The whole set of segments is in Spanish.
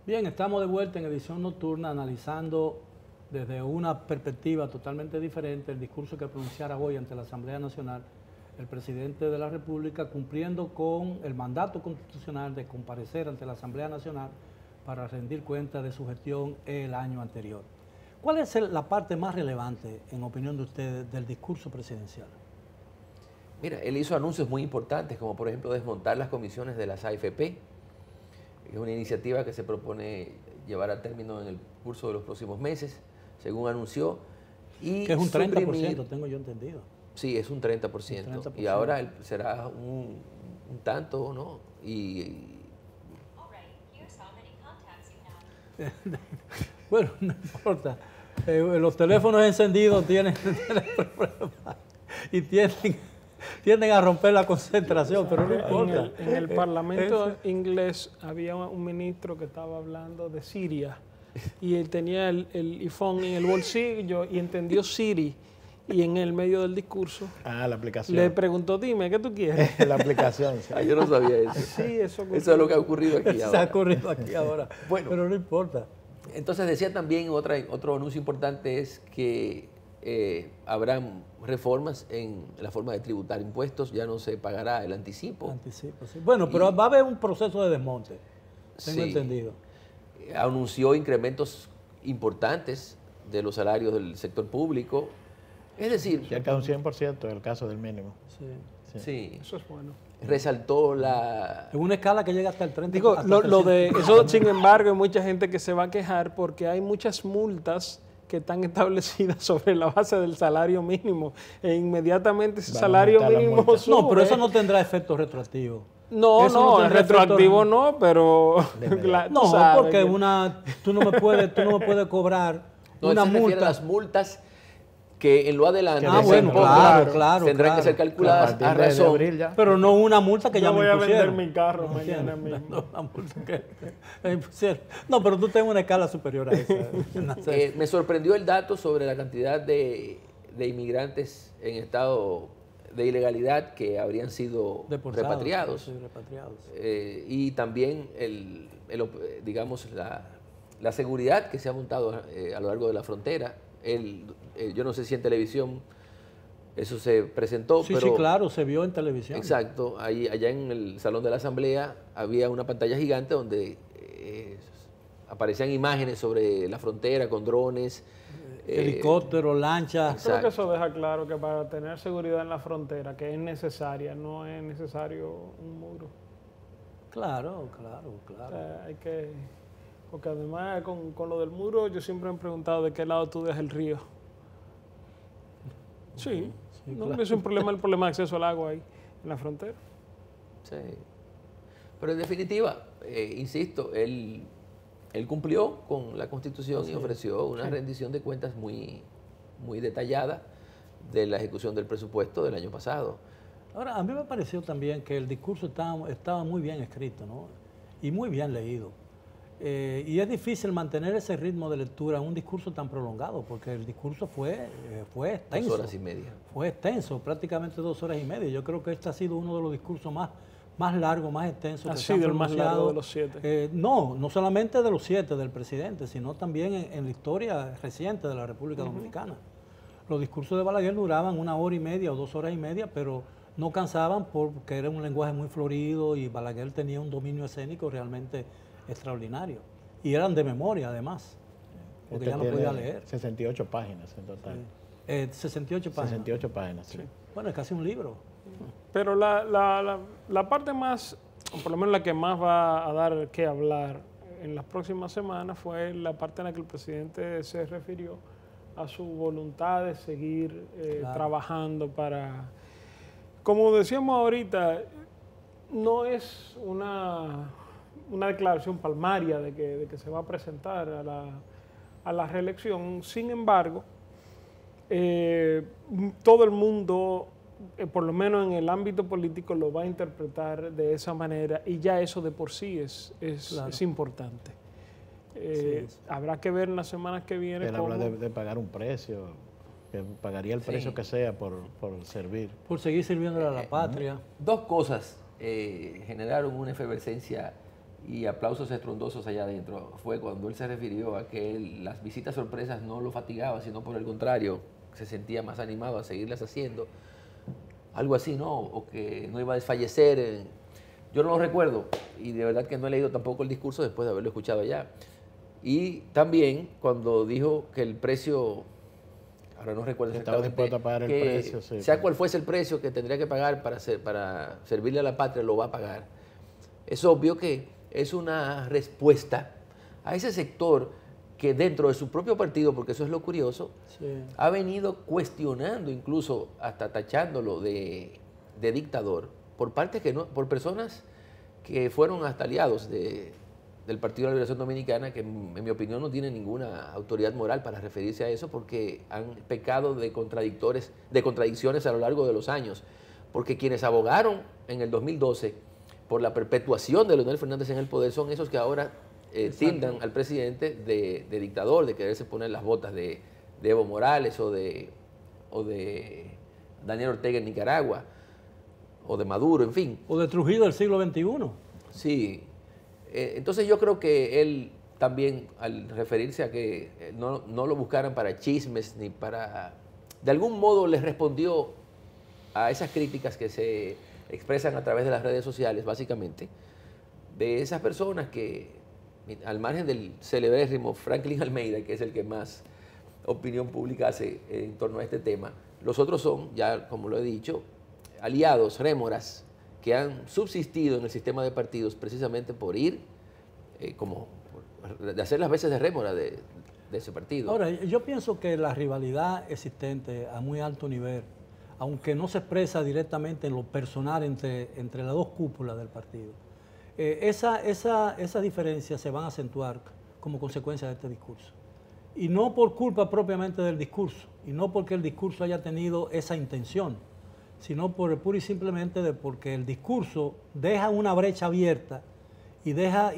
Bien, estamos de vuelta en edición nocturna analizando desde una perspectiva totalmente diferente el discurso que pronunciara hoy ante la Asamblea Nacional el presidente de la República, cumpliendo con el mandato constitucional de comparecer ante la Asamblea Nacional para rendir cuenta de su gestión el año anterior. ¿Cuál es la parte más relevante, en opinión de ustedes, del discurso presidencial? Mira, él hizo anuncios muy importantes, como por ejemplo desmontar las comisiones de las AFP. Es una iniciativa que se propone llevar a término en el curso de los próximos meses, según anunció. Y que es un 30%, suprimir, tengo yo entendido. Sí, es un 30%. Un 30%. Y ahora será un tanto, ¿no? Bueno, no importa. Los teléfonos encendidos tienen problemas y tienden a romper la concentración, pero no importa. En el Parlamento inglés había un ministro que estaba hablando de Siria y él tenía el iPhone en el bolsillo y entendió Siri. Y en el medio del discurso, la aplicación. Le preguntó, dime, ¿qué tú quieres? La aplicación. Sí. Yo no sabía eso. Sí, eso es lo que ha ocurrido aquí ahora. Se ha ocurrido aquí ahora, bueno, pero no importa. Entonces decía también, otro anuncio importante es que habrán reformas en la forma de tributar impuestos, ya no se pagará el anticipo. Anticipo, sí. Bueno, pero va a haber un proceso de desmonte, tengo entendido. Anunció incrementos importantes de los salarios del sector público. Es decir, cerca de un 100% en el caso del mínimo. Sí. Eso es bueno. Resaltó la... En una escala que llega hasta el 30%. Digo, lo de eso, sin embargo, hay mucha gente que se va a quejar porque hay muchas multas que están establecidas sobre la base del salario mínimo. E inmediatamente ese salario mínimo sube. No, pero eso no tendrá efecto retroactivo. No, el retroactivo no, pero... no, porque tú no me puedes cobrar una multa. Las multas que en lo adelante bueno, claro, tendrán que ser calculadas a razón. Pero no una multa que ya me impusieron. Voy a vender mi carro mañana mismo. No, pero tú tienes una escala superior a esa. Me sorprendió el dato sobre la cantidad de inmigrantes en estado de ilegalidad que habrían sido repatriados. Sí, repatriados. Y también, digamos, la seguridad que se ha montado a lo largo de la frontera. Yo no sé si en televisión eso se presentó, pero... Sí, claro, se vio en televisión. Exacto, allá en el Salón de la Asamblea había una pantalla gigante donde aparecían imágenes sobre la frontera con drones. Helicópteros, lanchas. Creo que eso deja claro que para tener seguridad en la frontera, que es necesaria, no es necesario un muro. Claro. O sea, hay que... Porque además con lo del muro yo siempre me he preguntado de qué lado tú dejas el río. Sí, no, claro. Es el problema de acceso al agua ahí, en la frontera. Sí. Pero en definitiva, insisto, él cumplió con la Constitución y ofreció una rendición de cuentas muy, muy detallada de la ejecución del presupuesto del año pasado. Ahora, a mí me pareció también que el discurso estaba muy bien escrito, ¿no? Y muy bien leído. Y es difícil mantener ese ritmo de lectura en un discurso tan prolongado, porque el discurso fue extenso. 2 horas y media. Fue extenso, prácticamente 2 horas y media. Yo creo que este ha sido uno de los discursos más largos, más extensos. ¿Ha sido el más largo de los 7? No solamente de los 7 del presidente, sino también en la historia reciente de la República Dominicana. Los discursos de Balaguer duraban 1 hora y media o 2 horas y media, pero no cansaban porque era un lenguaje muy florido y Balaguer tenía un dominio escénico realmente extraordinario. Y eran de memoria, además, porque ya no podía leer. 68 páginas en total. Sí. 68 páginas. 68 páginas, sí. Bueno, es casi un libro. Pero la parte más, o por lo menos la que más va a dar que hablar en las próximas semanas, fue la parte en la que el presidente se refirió a su voluntad de seguir trabajando para... Como decíamos ahorita, no es una declaración palmaria de que se va a presentar a la reelección. Sin embargo, todo el mundo, por lo menos en el ámbito político, lo va a interpretar de esa manera y ya eso de por sí es importante. Habrá que ver en las semanas que vienen. Él habla de pagar un precio, que pagaría el precio que sea por servir. Por seguir sirviéndole a la patria. 2 cosas generaron una efervescencia y aplausos estruendosos allá adentro. Fue cuando él se refirió a que las visitas sorpresas no lo fatigaban, sino por el contrario, se sentía más animado a seguirlas haciendo. Algo así, ¿no? O que no iba a desfallecer. Yo no lo recuerdo y de verdad que no he leído tampoco el discurso después de haberlo escuchado allá. Y también cuando dijo que el precio, ahora no recuerdo estaba dispuesto a pagar el precio, sí, sea cual fuese el precio que tendría que pagar para servirle a la patria, lo va a pagar. Es obvio que es una respuesta a ese sector que dentro de su propio partido, porque eso es lo curioso, Sí. ha venido cuestionando, incluso hasta tachándolo de dictador, por personas que fueron hasta aliados del Partido de la Liberación Dominicana, que en mi opinión no tienen ninguna autoridad moral para referirse a eso, porque han pecado de contradicciones a lo largo de los años. Porque quienes abogaron en el 2012 por la perpetuación de Leonel Fernández en el poder son esos que ahora tildan al presidente de dictador, de quererse poner las botas de Evo Morales o de Daniel Ortega en Nicaragua, o de Maduro, en fin. O de Trujillo del siglo XXI. Sí. Entonces yo creo que él también, al referirse a que no lo buscaran para chismes ni para... De algún modo les respondió a esas críticas que se expresan a través de las redes sociales, básicamente, de esas personas que, al margen del celebérrimo Franklin Almeida, que es el que más opinión pública hace en torno a este tema, los otros son, ya como lo he dicho, aliados, rémoras, que han subsistido en el sistema de partidos precisamente por ir, de hacer las veces de rémora de ese partido. Ahora, yo pienso que la rivalidad existente a muy alto nivel, aunque no se expresa directamente en lo personal entre las dos cúpulas del partido, esas diferencias se van a acentuar como consecuencia de este discurso. Y no por culpa propiamente del discurso, y no porque el discurso haya tenido esa intención, sino por pura y simplemente porque el discurso deja una brecha abierta y deja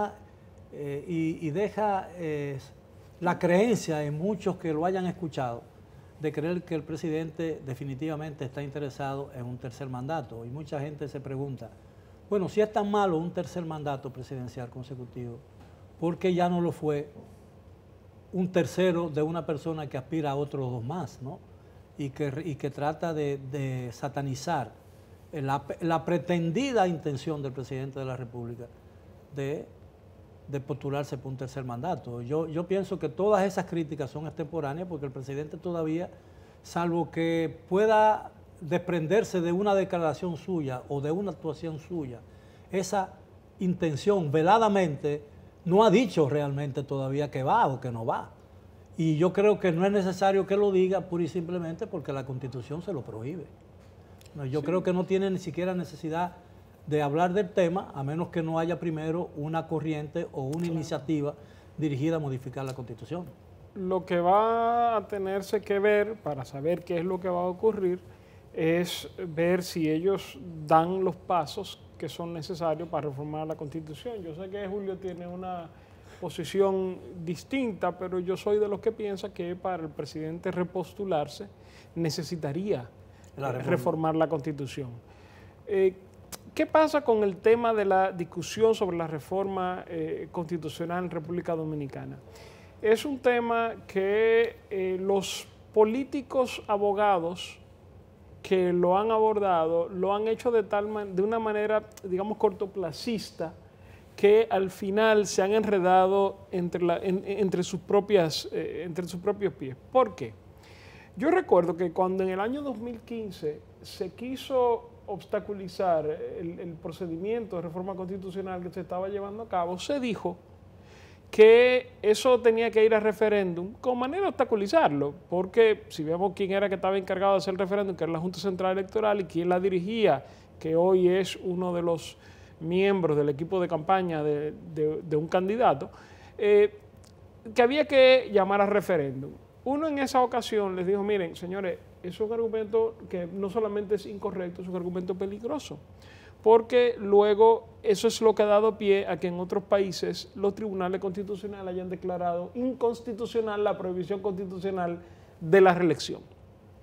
la creencia en muchos que lo hayan escuchado de creer que el presidente definitivamente está interesado en un tercer mandato. Y mucha gente se pregunta, bueno, si es tan malo un tercer mandato presidencial consecutivo, ¿por qué ya no lo fue un tercero de una persona que aspira a otros dos más, ¿no? Y que trata de satanizar la pretendida intención del presidente de la República de postularse por un tercer mandato. Yo pienso que todas esas críticas son extemporáneas porque el presidente todavía, salvo que pueda desprenderse de una declaración suya o de una actuación suya, esa intención veladamente no ha dicho realmente todavía que va o que no va. Y yo creo que no es necesario que lo diga pura y simplemente porque la Constitución se lo prohíbe. Yo creo que no tiene ni siquiera necesidad de hablar del tema, a menos que no haya primero una corriente o una iniciativa dirigida a modificar la Constitución. Lo que va a tenerse que ver para saber qué es lo que va a ocurrir es ver si ellos dan los pasos que son necesarios para reformar la Constitución. Yo sé que Julio tiene una posición distinta, pero yo soy de los que piensa que para el presidente repostularse necesitaría reformar la Constitución. ¿Qué pasa con el tema de la discusión sobre la reforma constitucional en República Dominicana? Es un tema que los políticos abogados que lo han abordado lo han hecho de una manera, digamos, cortoplacista, que al final se han enredado entre sus propios pies. ¿Por qué? Yo recuerdo que cuando en el año 2015 se quiso obstaculizar el procedimiento de reforma constitucional que se estaba llevando a cabo, se dijo que eso tenía que ir a referéndum con manera de obstaculizarlo, porque si vemos quién era que estaba encargado de hacer el referéndum, que era la Junta Central Electoral, y quién la dirigía, que hoy es uno de los miembros del equipo de campaña de un candidato, que había que llamar a referéndum. Uno en esa ocasión les dijo, miren, señores, eso es un argumento que no solamente es incorrecto, es un argumento peligroso, porque luego eso es lo que ha dado pie a que en otros países los tribunales constitucionales hayan declarado inconstitucional la prohibición constitucional de la reelección.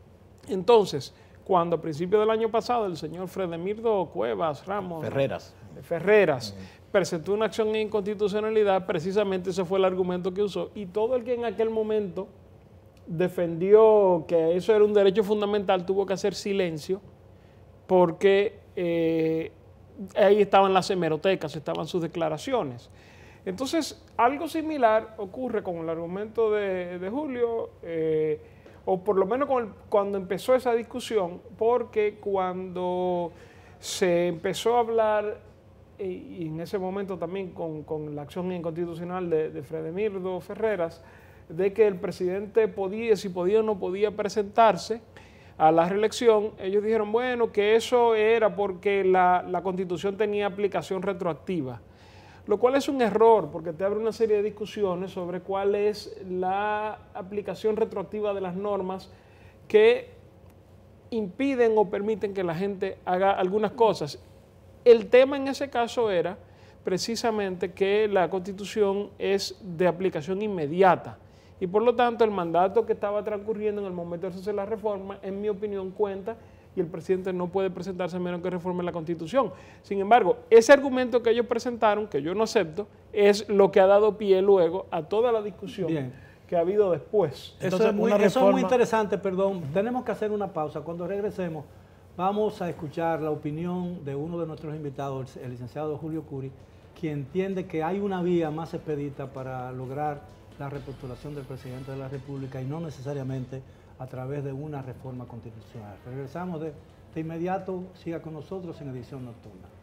Entonces, cuando a principios del año pasado el señor Fredemirdo Cuevas Ramos Ferreras presentó una acción de inconstitucionalidad, precisamente ese fue el argumento que usó, y todo el que en aquel momento defendió que eso era un derecho fundamental tuvo que hacer silencio, porque ahí estaban las hemerotecas, estaban sus declaraciones. Entonces, algo similar ocurre con el argumento de Julio, o por lo menos cuando empezó esa discusión, porque cuando se empezó a hablar, y en ese momento también con la acción inconstitucional de Fredemirdo Ferreras, de que el presidente podía, si podía o no podía presentarse a la reelección, ellos dijeron, bueno, que eso era porque la Constitución tenía aplicación retroactiva, lo cual es un error, porque te abre una serie de discusiones sobre cuál es la aplicación retroactiva de las normas que impiden o permiten que la gente haga algunas cosas. El tema en ese caso era precisamente que la Constitución es de aplicación inmediata y por lo tanto el mandato que estaba transcurriendo en el momento de hacer la reforma, en mi opinión, cuenta y el presidente no puede presentarse a menos que reforme la Constitución. Sin embargo, ese argumento que ellos presentaron, que yo no acepto, es lo que ha dado pie luego a toda la discusión que ha habido después. Eso es muy interesante, perdón. Tenemos que hacer una pausa. Cuando regresemos, vamos a escuchar la opinión de uno de nuestros invitados, el licenciado Julio Curi, quien entiende que hay una vía más expedita para lograr la repostulación del presidente de la República y no necesariamente a través de una reforma constitucional. Regresamos de inmediato. Siga con nosotros en Edición Nocturna.